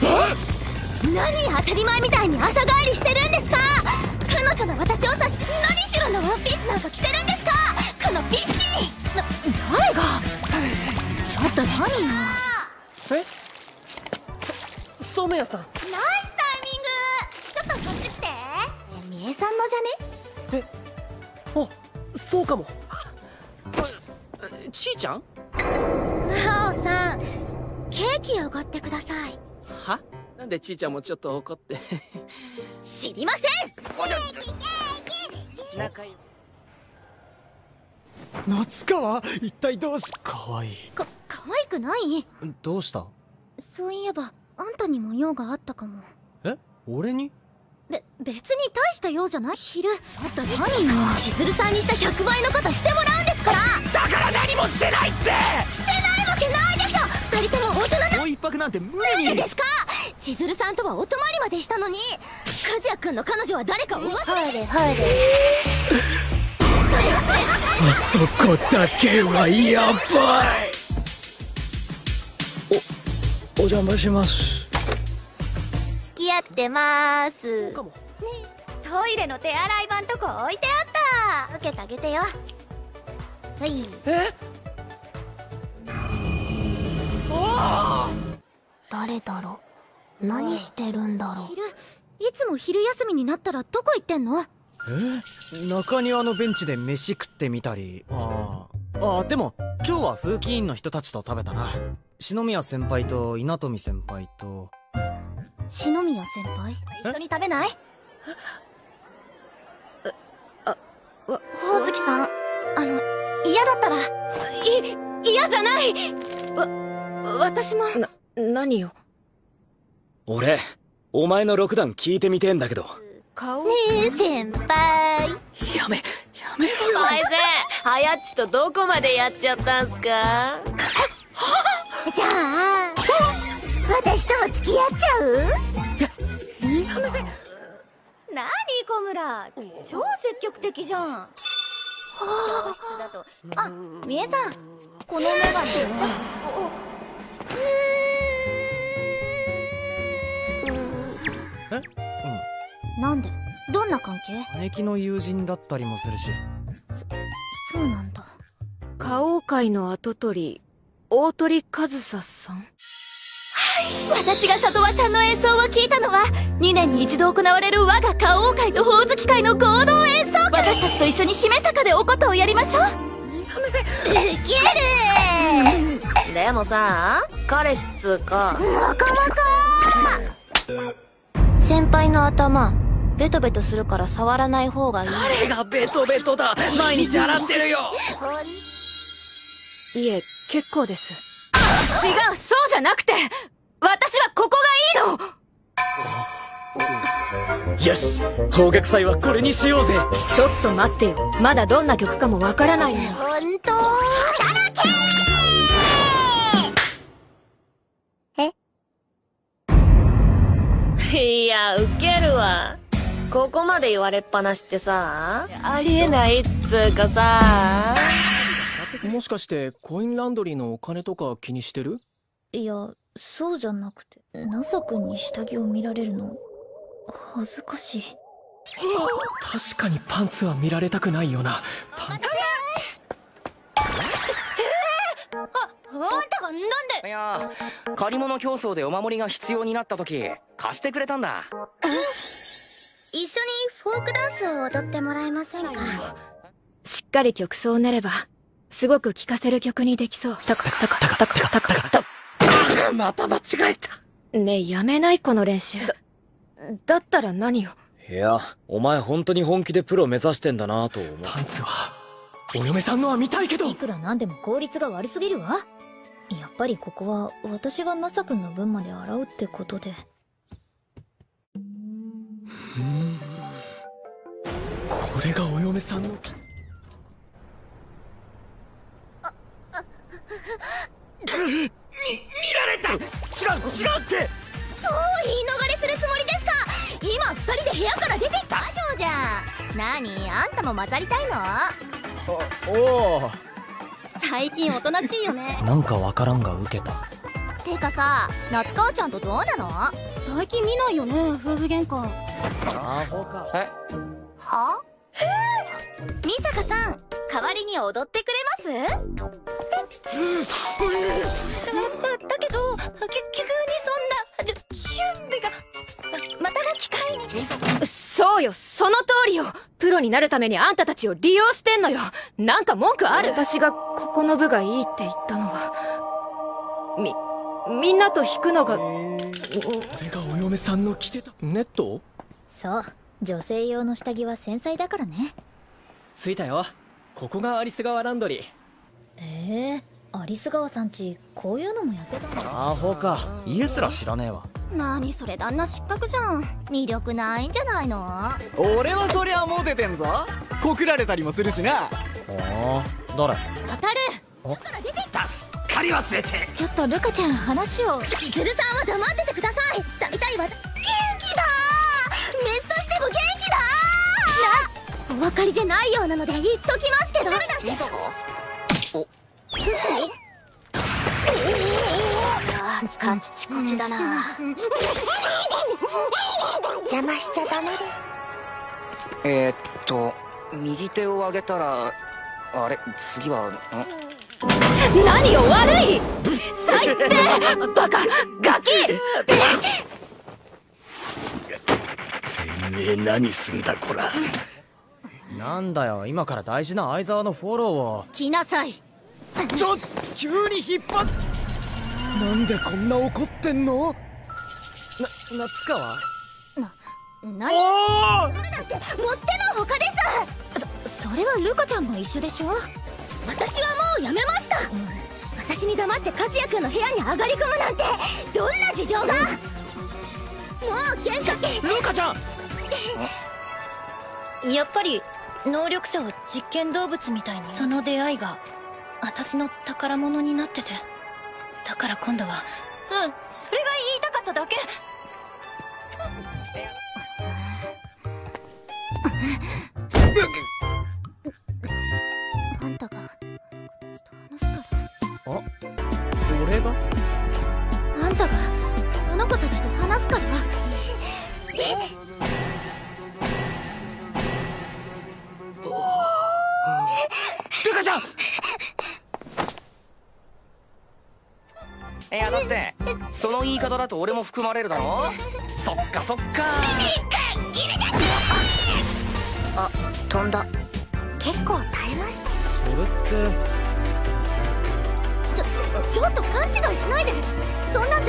何当たり前みたいに朝帰りしてるんですか。彼女の私を指し何しろのワンピースなんか着てるんですか、このピッチ。誰が。ちょっと何よ。 染谷さん。 ナイスタイミング。ちょっとこっち来て。みえさんのじゃね。 あ、そうかも。ちーちゃん。 魔王さん、ケーキおごってください。 は？なんでちーちゃんもちょっと怒って。 知りません。 仲いい。 夏川、一体どうし。可愛い。 可愛くない。 どうした？ そういえばあんたにも用があったかも。 え、俺に？ 別に大した用じゃない。昼。ちょっと何よ。千鶴さんにした100倍のことしてもらうんですから。だから何もしてないって。してないわけないでしょ。2人とも大人な。 もう一泊なんて無理に。 なんでですか。千鶴さんとはお泊まりまでしたのに。和也くんの彼女は誰かお忘れ。入れ。 あそこだけはやばい。お邪魔します。 付き合ってまーす。 そうかも。 トイレの手洗い場んとこ置いてあった。受けてあげてよ。はい。誰だろう。何してるんだろう。いつも昼休みになったらどこ行ってんの。 中庭のベンチで飯食ってみたり。でも今日は風紀委員の人たちと食べたな。篠宮先輩と稲富先輩と。 篠宮先輩、一緒に食べない。ほおずきさん、嫌だったら。嫌じゃない。私も。 何よ。 俺、お前の6段聞いてみてえんだけど。 顔。 ねえ先輩。 やめろよ。 お前さん、はやっちとどこまでやっちゃったんすか。 じゃあ私とも付き合っちゃう。何小村、超積極的じゃん。教室だと。あ、みえさん、このメガネめっちゃ。なんで。どんな関係。 姉貴の友人だったりもするし。 そうなんだ。 花王会の跡取り大鳥和沙さん。 私が里和ちゃんの演奏を聞いたのは2年に一度行われる我が花王会とほおずき会の合同演奏会。私たちと一緒に姫坂でおことをやりましょう。ウケる。 でもさ、彼氏っつうか。 もこもこ。先輩の頭ベトベトするから触らない方がいい。 誰がベトベトだ。毎日洗ってるよ。 いえ、結構です。違う、そうじゃなくて、私はここがいいの。 よし、邦楽祭はこれにしようぜ。 ちょっと待ってよ、まだどんな曲かもわからないのよ。 本当働け。いや、ウケるわ。ここまで言われっぱなしってさ、ありえないっつうかさ。 もしかしてコインランドリーのお金とか気にしてる？ いや、そうじゃなくて、ナサ君に下着を見られるの恥ずかしい。 確かにパンツは見られたくないよな。パンツ。 あんたがなんで。 いや、借り物競争でお守りが必要になった時貸してくれたんだ。 一緒にフォークダンスを踊ってもらえませんか。 しっかり曲奏を練ればすごく聴かせる曲にできそう。タクタクタクタクタクタクタク。 また間違えた。 ねえ、やめないこの練習。だったら何よ。 いや、お前本当に本気でプロ目指してんだなと思う。 パンツはお嫁さんのは見たいけど。 いくらなんでも効率が悪すぎるわ。やっぱりここは私がナサ君の分まで洗うってことで。 これがお嫁さんの。 見られた。違うって。 どう言い逃れするつもりですか。今2人で部屋から出てきたそうじゃん。何、あんたも混ざりたいの。 おお。 最近おとなしいよね。 なんかわからんが受けた。 てかさ、夏川ちゃんとどうなの？最近見ないよね、夫婦喧嘩。 アホか。 は？美坂さん、代わりに踊ってくれます？だけど、急にそんな準備がまたの機会に。 そうよ、その通りよ。プロになるためにあんたたちを利用してんのよ。なんか文句ある？私がここの部がいいって言ったのは、みんなと弾くのが。 これがお嫁さんの着てたネット？ そう、女性用の下着は繊細だからね。 着いたよ。ここがアリス川ランドリー。 アリス川さんちこういうのもやってたんだ。 アホか。家すら知らねえわ。 なにそれ、旦那失格じゃん。魅力ないんじゃないの？ 俺はそりゃモテてんぞ。告られたりもするしな。 誰？ 当たる。だから出てきた。すっかり忘れて。ちょっとルカちゃん、話を。しずるさんは黙っててください。大体は元気だー。メスとしても元気だー。お分かりでないようなので言っときますけど。 ミサか？ カッチコチだな。邪魔しちゃダメです。 右手を上げたら、あれ、次は何よ、悪い最低バカガキ。 てめえ何すんだこら。 なんだよ、今から大事な相沢のフォローを。 来なさい。 急に引っ張っ。なんでこんな怒ってんの？夏川？ 何？それだってもってのほかです。それはルカちゃんも一緒でしょ。私はもうやめました。私に黙って和也くんの部屋に上がり込むなんてどんな事情が。もう喧嘩って。 ルカちゃん。 やっぱり能力者は実験動物みたいな。その出会いが私の宝物になってて、だから今度は。それが言いたかっただけ。あんたが私と話すから。 俺が？ あんたがあの子たちと話すから。 ルカちゃん！ いや、だってその言い方だと俺も含まれるだろ。そっかそっか。 あ、飛んだ。結構耐えました。 それって。 ちょっと勘違いしないで。そんな